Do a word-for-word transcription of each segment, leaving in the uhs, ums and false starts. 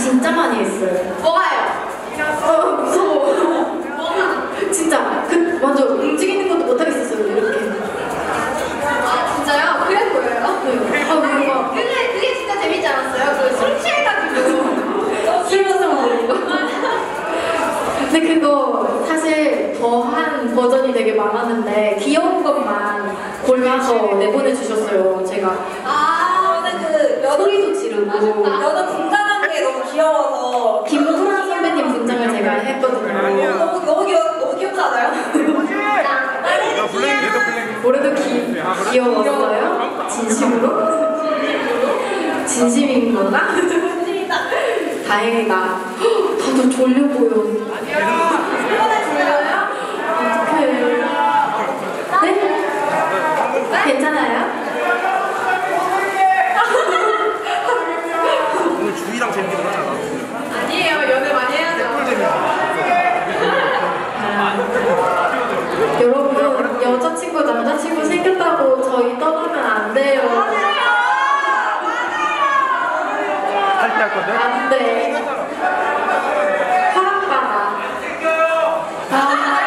진짜 많이 했어요. 뭐가요? 어, 무서워. 뭐가? 진짜 그 먼저 움직이는 것도 못 하겠었어요. 이렇게. 아 진짜요? 그래 보여요? 네. 아 뭔가 근데 그게 진짜 재밌지 않았어요? 그 술 취해가지고 실버성 부르고. 근데 그거 사실 더한 버전이 되게 많았는데 귀여운 것만 골라서 내보내주셨어요. 제가 아, 근데 그 여자, 소리도 지르고 여자 분장한 게 너무 귀여워서 김소라 선배님 분장을 제가 했거든요. 너무 너무 귀여 너무 귀엽지 않아요? 올해도 기, 귀여웠어요? 진심으로? 진심인 건가? 다행이다. 헉, 다들 졸려 보여. 졸려요? 어떡해. 네? 괜찮아요? 오늘 주희랑 재밌게 놀았잖아. 아니에요. 연애 많이 해야죠. 여러분, 여자친구, 남자친구 생겼다고 저희 떠나면 안 돼요. 탈퇴할 건데? 안 돼. 허락받아. 아,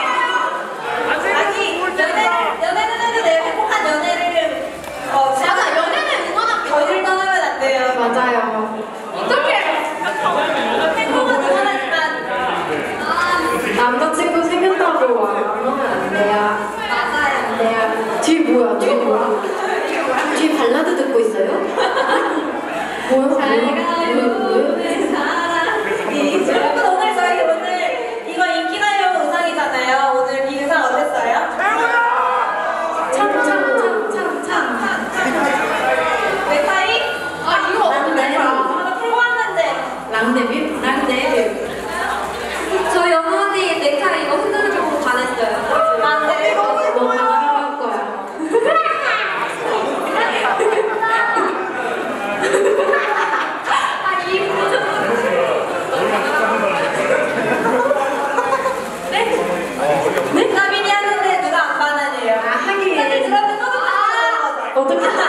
아니 연애를 연애는 해도 돼요. 행복한 연애를 어 맞아, 연애는 응원합니다. 저희를 떠나면 안 돼요. 맞아요. 어떡해. 행복은 응원하지만 남자친구 생겼다고 안 하면 안 돼요. 맞아요. 안 돼요. 뒤에 뭐야? 뒤에 뭐야? 뒤에 발라드 듣고 있어요? 뭐야? 잘 뭐야? 가요 뭐야? 내 사랑이. 여러분 오늘 저희 오늘 이거 인기가요 의상이잖아요. 오늘 이 의상 어땠어요? 참참참참참. 메타이? 아, 이거 난 없는데. 하나 풀고 왔는데. 랑데뷔? 랑데뷔. 저희 어머니 넥타이 이거 흔드는 거 보고 반했어요. 안 돼. 너 반할 거야. 아, 이 네? 나빈이 하는데 누가 안 반하네요. 아, 하긴. 사실 들었는데 너무 아 어떻게